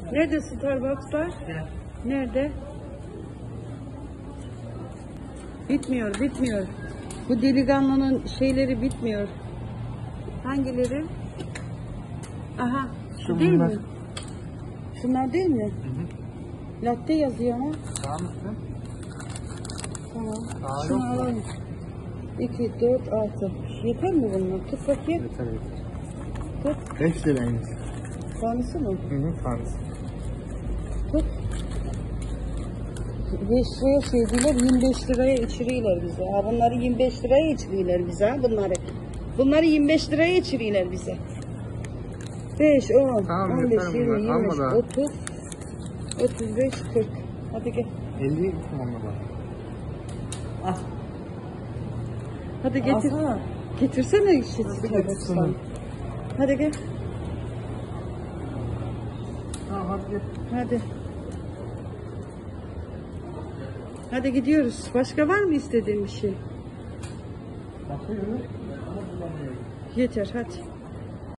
Nerede Starbucks'lar? Nerede? Bitmiyor, bitmiyor. Bu delikanlının şeyleri bitmiyor. Hangileri? Aha, şu değil mi? Şunlar değil mi? Latte yazıyor ama. Tamam mısın? Tamam. Aa, Şunu yok mu? alalım. 2, 4, 6. Yeter mi bunlar? Tut bakayım. Yeter yeter. Tut. 5 liraymış. Tanesi mi? Tanesi. Tut. 5 liraya şey diyorlar, 25 liraya içiriyorlar bize. Ha, bunları 25 liraya içiriyorlar bize. Ha, bunları. Bunları 25 liraya içiriyorlar bize. 5, 10, Tamam, 15, yeter 20, bunlar. 25, Alma da. 30, 35, 40. Hadi gel. 50 tamam bak. Ah. Hadi getir. Alsana. Getirsene işi. getirsene. Hadi gel. Tamam hadi gel. Hadi. Hadi gidiyoruz. Başka var mı istediğin bir şey? Bakıyorum ama bulamıyorum. Yeter hadi.